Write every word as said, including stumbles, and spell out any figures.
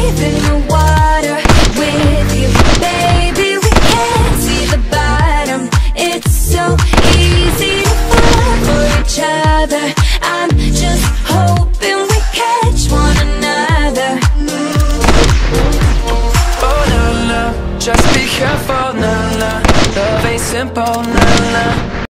deep in the water with you, baby. We can't see the bottom. It's so easy to fall for each other. I'm just hoping we catch one another. Oh, no, no, just be careful, no, no. Love ain't simple, no.